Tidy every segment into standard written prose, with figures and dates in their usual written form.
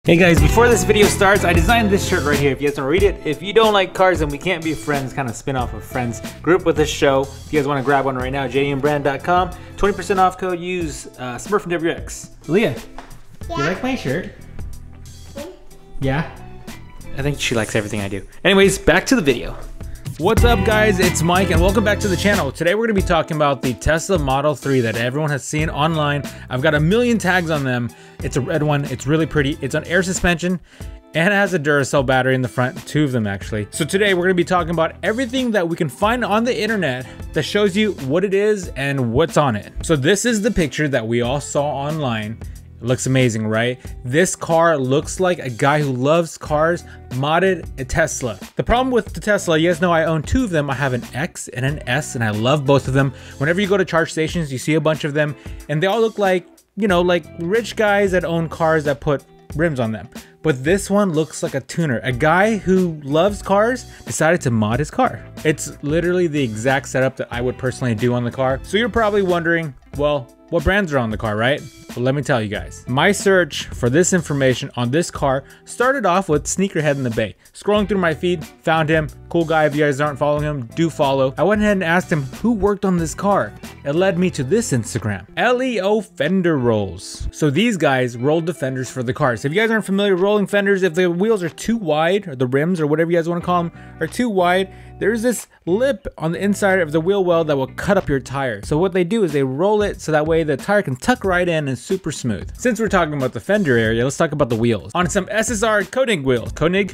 Hey guys, before this video starts, I designed this shirt right here. If you guys want to read it, if you don't like cars, then we can't be friends, kind of spin off of Friends group with this show. If you guys want to grab one right now, jdmbrand.com, 20% off code, use Smurf and WX. Leah, you like my shirt? Yeah? I think she likes everything I do. Anyways, back to the video. What's up guys, it's Mike and welcome back to the channel. Today we're going to be talking about the Tesla Model 3 that everyone has seen online. I've got a million tags on them. It's a red one, it's really pretty. It's on air suspension and it has a Duracell battery in the front, two of them actually. So today we're going to be talking about everything that we can find on the internet that shows you what it is and what's on it. So this is the picture that we all saw online. It looks amazing, right? This car looks like a guy who loves cars modded a Tesla. The problem with the Tesla, you guys know I own two of them. I have an X and an S and I love both of them. Whenever you go to charge stations, you see a bunch of them and they all look like, you know, like rich guys that own cars that put rims on them. But this one looks like a tuner. A guy who loves cars decided to mod his car. It's literally the exact setup that I would personally do on the car. So you're probably wondering, well, what brands are on the car, right? Well, let me tell you guys. My search for this information on this car started off with Sneakerhead in the Bay. Scrolling through my feed, found him. Cool guy. If you guys aren't following him, do follow. I went ahead and asked him who worked on this car. It led me to this Instagram, LEO Fender Rolls. So these guys rolled the fenders for the cars. If you guys aren't familiar with rolling fenders, if the wheels are too wide, or the rims, or whatever you guys want to call them, are too wide, there's this lip on the inside of the wheel well that will cut up your tire. So what they do is they roll it so that way the tire can tuck right in and super smooth. Since we're talking about the fender area, let's talk about the wheels. On some SSR Koenig wheels. Koenig.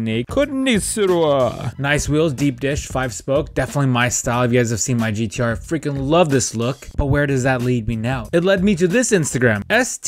Nice wheels, deep dish, 5-spoke. Definitely my style. If you guys have seen my GTR, I freaking love this look. But where does that lead me now? It led me to this Instagram,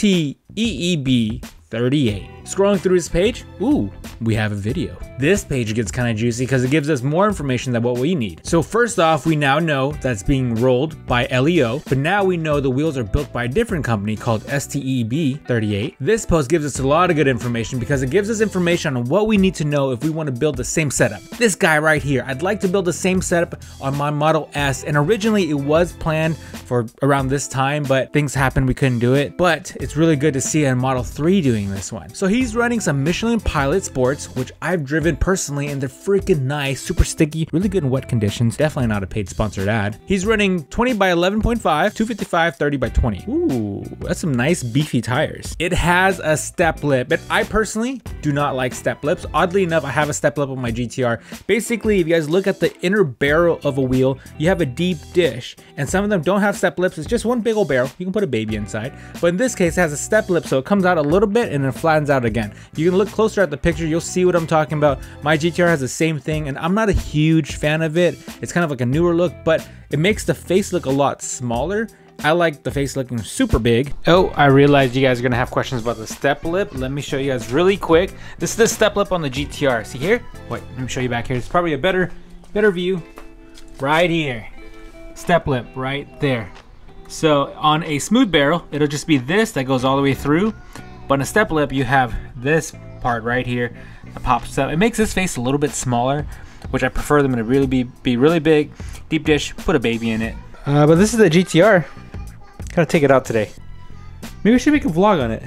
STEEB38. Scrolling through his page, ooh, we have a video. This page gets kind of juicy because it gives us more information than what we need. So first off, we now know that's being rolled by LEO, but now we know the wheels are built by a different company called STEEB38. This post gives us a lot of good information because it gives us information on what we need to know if we want to build the same setup. This guy right here, I'd like to build the same setup on my Model S, and originally it was planned for around this time, but things happened, we couldn't do it. But it's really good to see a Model 3 doing this one. So he's running some Michelin Pilot Sports, which I've driven personally, and they're freaking nice, super sticky, really good in wet conditions. Definitely not a paid sponsored ad. He's running 20 by 11.5, 255, 30 by 20. Ooh, that's some nice beefy tires. It has a step lip, but I personally do not like step lips. Oddly enough, I have a step lip on my GTR. Basically, if you guys look at the inner barrel of a wheel, you have a deep dish, and some of them don't have step lips. It's just one big old barrel. You can put a baby inside, but in this case, it has a step lip, so it comes out a little bit and then flattens out again. You can look closer at the picture, you'll see what I'm talking about. My GTR has the same thing, and I'm not a huge fan of it. It's kind of like a newer look, but it makes the face look a lot smaller. I like the face looking super big. Oh, I realized you guys are gonna have questions about the step lip. Let me show you guys really quick. This is the step lip on the GTR. See here? Wait, let me show you back here. It's probably a better view. Right here. Step lip right there. So on a smooth barrel, it'll just be this that goes all the way through. But in a step lip, you have this part right here that pops up. It makes this face a little bit smaller, which I prefer them to really be really big. Deep dish, put a baby in it. But this is the GTR. Gotta take it out today. Maybe we should make a vlog on it.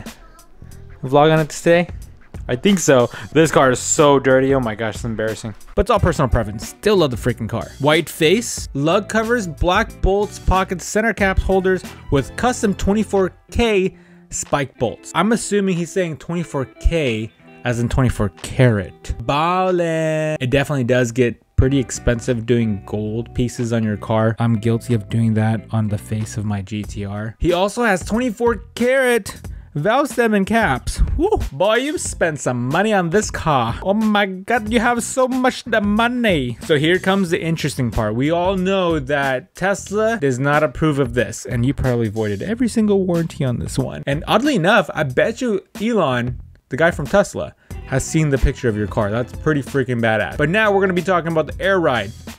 A vlog on it today? I think so. This car is so dirty. Oh my gosh, it's embarrassing. But it's all personal preference. Still love the freaking car. White face, lug covers, black bolts, pockets, center cap holders with custom 24K spike bolts. I'm assuming he's saying 24K as in 24 karat. Ballin'. It definitely does get pretty expensive doing gold pieces on your car. I'm guilty of doing that on the face of my GTR. He also has 24 karat valve stem and caps. Woo, boy, you've spent some money on this car. Oh my god, you have so much the money. So here comes the interesting part. We all know that Tesla does not approve of this, and you probably voided every single warranty on this one. And oddly enough, I bet you Elon, the guy from Tesla, has seen the picture of your car. That's pretty freaking badass. But now we're gonna be talking about the air ride.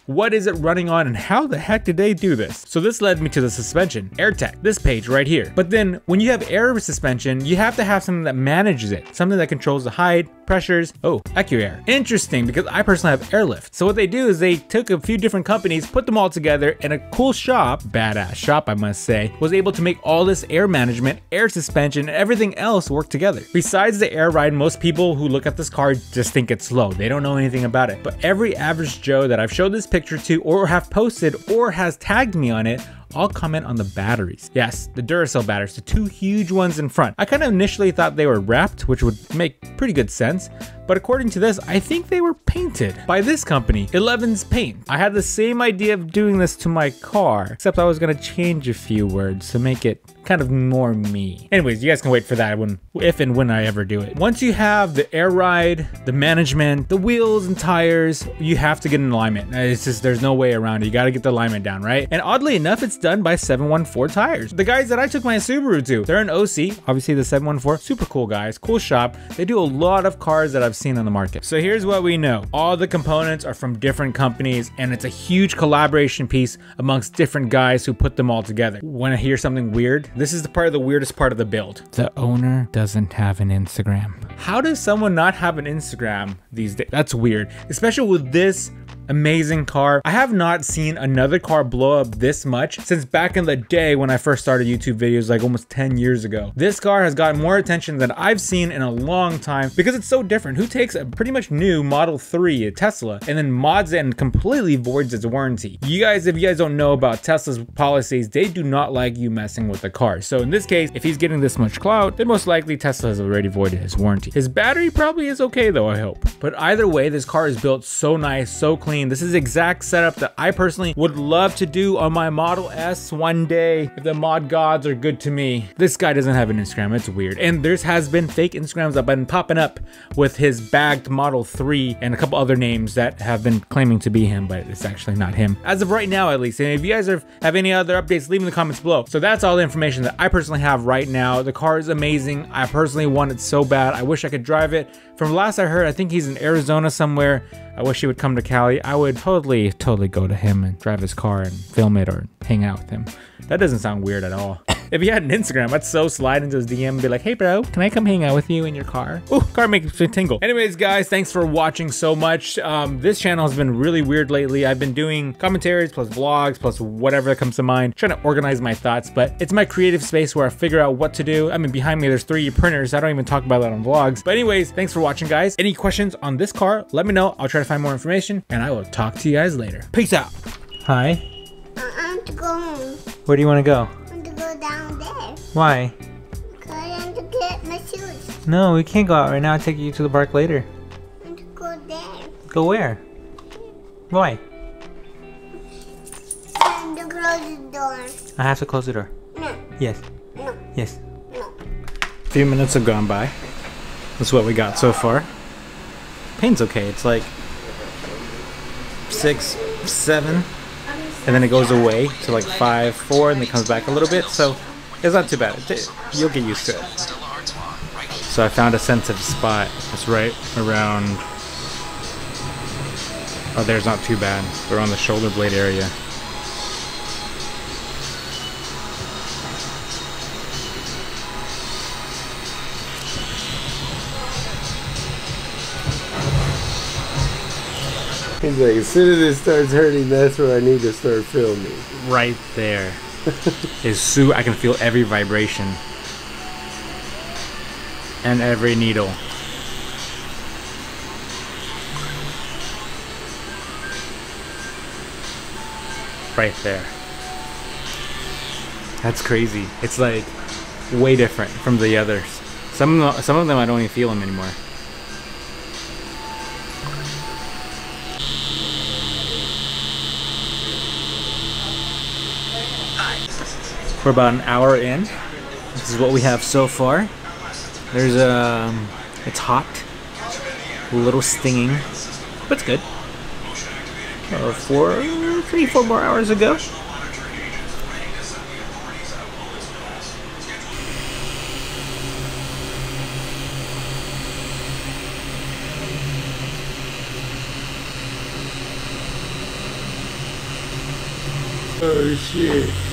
What is it running on and how the heck did they do this? So this led me to the suspension, AirTech, this page right here. But then when you have air suspension, you have to have something that manages it, something that controls the height, pressures. Oh, AccuAir. Interesting, because I personally have airlift. So what they do is they took a few different companies, put them all together, and a cool shop, badass shop I must say, was able to make all this air management, air suspension, and everything else work together. Besides the air ride, most people who look at this car just think it's slow. They don't know anything about it. But every average Joe that I've showed this picture to or have posted or has tagged me on it, I'll comment on the batteries. Yes, the Duracell batteries, the two huge ones in front. I kind of initially thought they were wrapped, which would make pretty good sense. But according to this, I think they were painted by this company, Eleven's Paint. I had the same idea of doing this to my car, except I was gonna change a few words to make it kind of more me. Anyways, you guys can wait for that if and when I ever do it. Once you have the air ride, the management, the wheels and tires, you have to get an alignment. It's just, there's no way around it. You gotta get the alignment down, right? And oddly enough, it's done by 714 Tires. The guys that I took my Subaru to, they're an OC, obviously the 714, super cool guys, cool shop. They do a lot of cars that I've seen on the market. So here's what we know. All the components are from different companies, and it's a huge collaboration piece amongst different guys who put them all together. Want to hear something weird? This is the weirdest part of the build. The owner doesn't have an Instagram. How does someone not have an Instagram these days? That's weird, especially with this amazing car. I have not seen another car blow up this much since back in the day when I first started YouTube videos, like almost 10 years ago. This car has gotten more attention than I've seen in a long time because it's so different. Who takes a pretty much new Model 3, a Tesla, and then mods it and completely voids its warranty? You guys, if you guys don't know about Tesla's policies, they do not like you messing with the car. So in this case, if he's getting this much clout, then most likely Tesla has already voided his warranty. His battery probably is okay though, I hope. But either way, this car is built so nice, so clean. This is the exact setup that I personally would love to do on my Model S one day if the mod gods are good to me. This guy doesn't have an Instagram, it's weird. And there has been fake Instagrams that have been popping up with his bagged Model 3 and a couple other names that have been claiming to be him, but it's actually not him. As of right now, at least. And if you guys have any other updates, leave in the comments below. So that's all the information that I personally have right now. The car is amazing. I personally want it so bad. I wish I could drive it. From last I heard, I think he's in Arizona somewhere. I wish he would come to Cali. I would totally go to him and drive his car and film it or hang out with him. That doesn't sound weird at all. If he had an Instagram, I'd so slide into his DM and be like, hey bro, can I come hang out with you in your car? Ooh, car makes me tingle. Anyways, guys, thanks for watching so much. This channel has been really weird lately. I've been doing commentaries plus vlogs plus whatever that comes to mind, trying to organize my thoughts, but it's my creative space where I figure out what to do. I mean, behind me, there's 3D printers. I don't even talk about that on vlogs. But anyways, thanks for watching, guys. Any questions on this car, let me know. I'll try to find more information and I will talk to you guys later. Peace out. Hi. I want to go home. Where do you want to go? I want to go down there. Why? Because I want to get my shoes. No, we can't go out right now. I'll take you to the park later. I want to go there. Go where? Why? I want to close the door. I have to close the door. No, Yes. no, Yes. no. A few minutes have gone by. That's what we got so far. Pain's okay. It's like 6, 7, and then it goes away to like 5, 4, and then it comes back a little bit. So it's not too bad. You'll get used to it. So I found a sensitive spot. It's right around. Oh, there's not too bad. They're on the shoulder blade area. He's like, as soon as it starts hurting, that's where I need to start filming. Right there. I can feel every vibration and every needle. Right there. That's crazy. It's like way different from the others. Some of them I don't even feel them anymore. We're about an hour in. This is what we have so far. There's it's hot, a little stinging, but it's good. 3, 4 more hours ago. Oh shit.